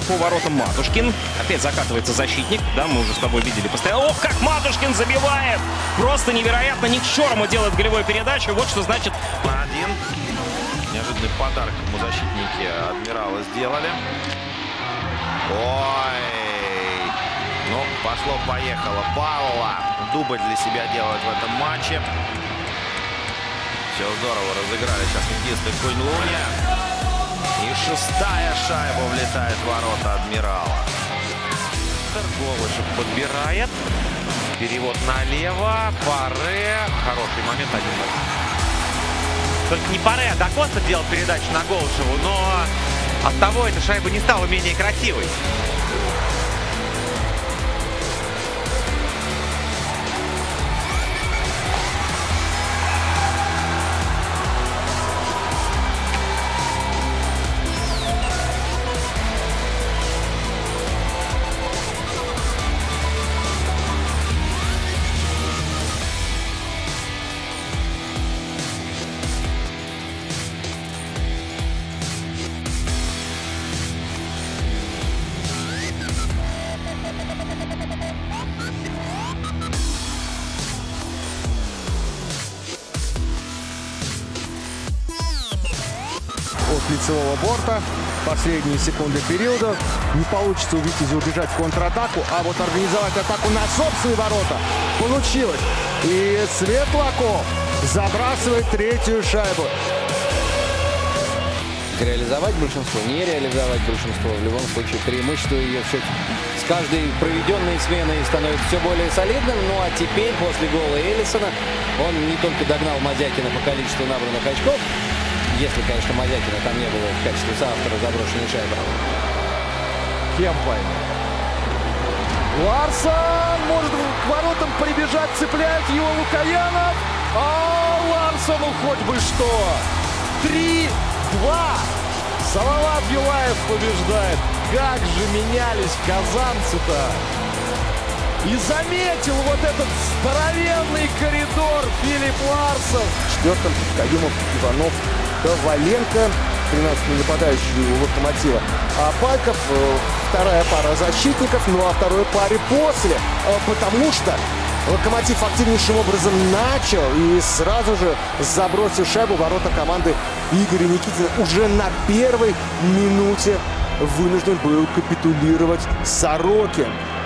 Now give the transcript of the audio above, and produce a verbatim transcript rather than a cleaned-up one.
по воротам Матушкин. Опять закатывается защитник. Да, мы уже с тобой видели постоянно. Ох, как Матушкин забивает! Просто невероятно. Ник Чорому делает голевую передачу. Вот что значит... На один. Неожиданный подарок ему защитники Адмирала сделали. Ой! Ну, пошло-поехало. Паула дубль для себя делает в этом матче. Все здорово разыграли сейчас хоккеисты Кунь-Луня. И шестая шайба влетает в ворота Адмирала. Голышев подбирает. Перевод налево. Паре. Хороший момент. Один. Только не Паре, а Дакоста делал передачу на Голышеву. Но от того эта шайба не стала менее красивой. От лицевого борта. Последние секунды периода. Не получится у Витязя убежать в контратаку, а вот организовать атаку на собственные ворота получилось. И Светлаков забрасывает третью шайбу. Реализовать большинство, не реализовать большинство. В любом случае преимущество ее все с каждой проведенной сменой становится все более солидным. Ну а теперь после гола Эллисона он не только догнал Мазякина по количеству набранных очков, если, конечно, Мазякина там не было в качестве соавтора заброшенной шайбы. Кемпай. Ларсон может к воротам прибежать, цепляет его Лукаянов. А Ларсону хоть бы что. три-два. Салават Юлаев побеждает. Как же менялись казанцы-то. И заметил вот этот здоровенный коридор Филипп Ларсон. В четвертом Каюмов, Иванов, Коваленко, тринадцатый нападающий у Локомотива. А Пайков, вторая пара защитников, ну а второй паре после. Потому что Локомотив активнейшим образом начал и сразу же забросил шайбу в ворота команды Игоря Никитина. Уже на первой минуте вынужден был капитулировать Сорокин.